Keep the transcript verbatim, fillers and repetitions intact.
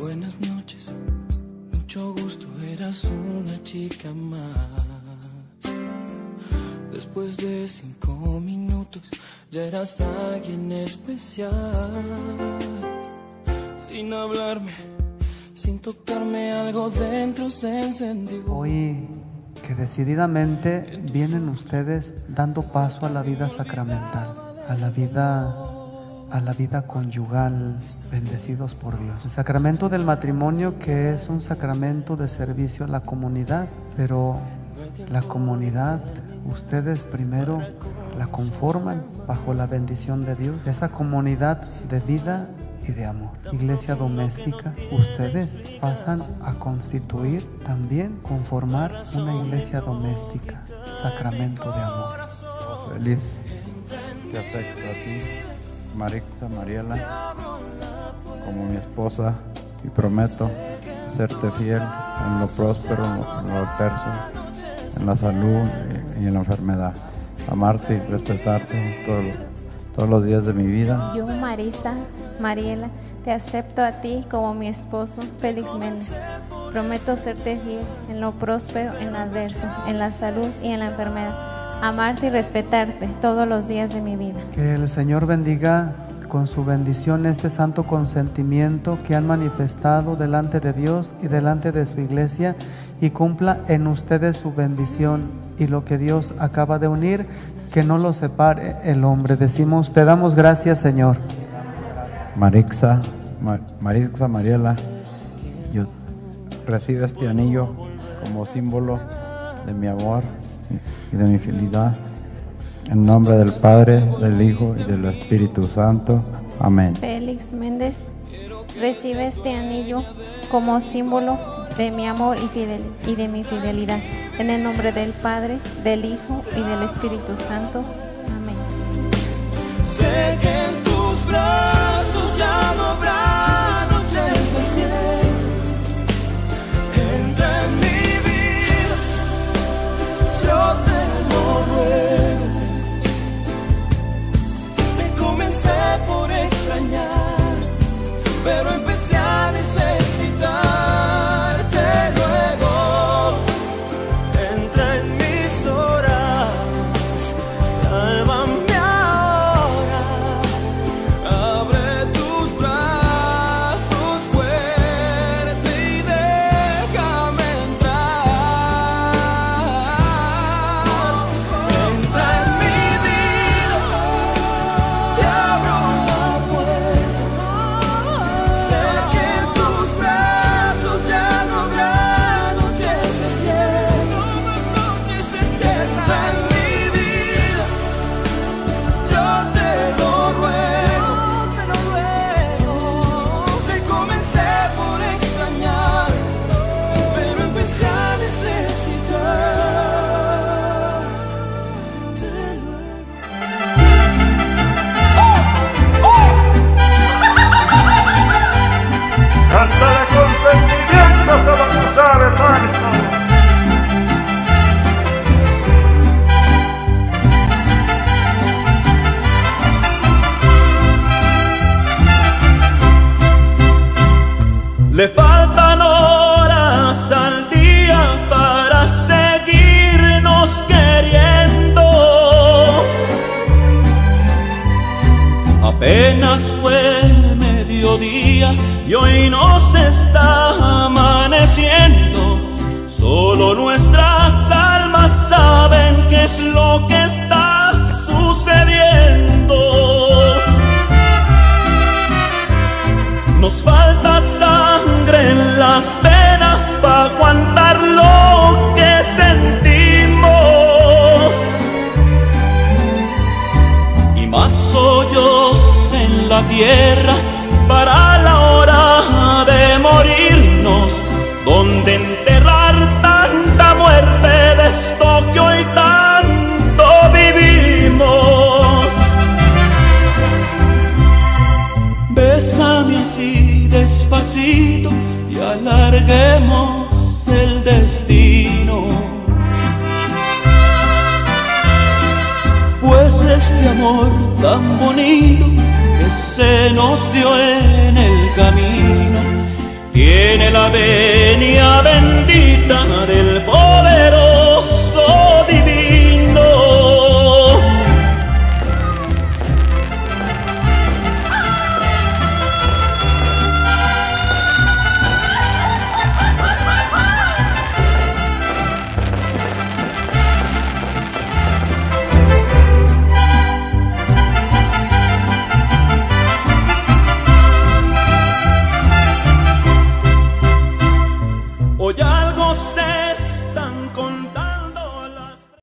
Buenas noches, mucho gusto, eras una chica más. Después de cinco minutos ya eras alguien especial. Sin hablarme, sin tocarme, algo dentro se encendió. Hoy que decididamente vienen ustedes dando paso a la vida sacramental, a la vida, a la vida conyugal, bendecidos por Dios. El sacramento del matrimonio, que es un sacramento de servicio a la comunidad, pero la comunidad, ustedes primero la conforman bajo la bendición de Dios, esa comunidad de vida y de amor. Iglesia doméstica, ustedes pasan a constituir también, conformar una iglesia doméstica, sacramento de amor. Oh, feliz, te acepto a ti, Marixa Mariela, como mi esposa, y prometo serte fiel en lo próspero, en lo, en lo adverso, en la salud y en la enfermedad. Amarte y respetarte todos, todos los días de mi vida. Yo, Marisa Mariela, te acepto a ti como mi esposo, Félix Méndez. Prometo serte fiel en lo próspero, en lo adverso, en la salud y en la enfermedad. Amarte y respetarte todos los días de mi vida. Que el Señor bendiga con su bendición este santo consentimiento que han manifestado delante de Dios y delante de su iglesia, y cumpla en ustedes su bendición, y lo que Dios acaba de unir, que no lo separe el hombre. Decimos, te damos gracias, Señor. Marixa, Mar, Marixa Mariela, yo recibo este anillo como símbolo de mi amor y de mi fidelidad. En nombre del Padre, del Hijo y del Espíritu Santo. Amén. Félix Méndez, recibe este anillo como símbolo de mi amor y, fidel, y de mi fidelidad. En el nombre del Padre, del Hijo y del Espíritu Santo. Amén. Sé que en tus brazos ya no habrá noches desiertas. Entra en mi vida, yo te lo ruego. Te comencé por extrañar, pero empecé a necesitarte luego. Entra en mis horas, sálvame. Le faltan horas al día para seguirnos queriendo. Apenas fue mediodía y hoy nos está amaneciendo. Solo nuestras almas saben qué es lo que está sucediendo. Nos falta sangre en las venas para aguantar lo que sentimos, y más hoyos en la tierra para la hora de morirnos, donde enterrar tanta muerte de esto que hoy tanto vivimos. Bésame así despacito y alarguemos el destino, pues este amor tan bonito que se nos dio en el camino tiene la venia bendita del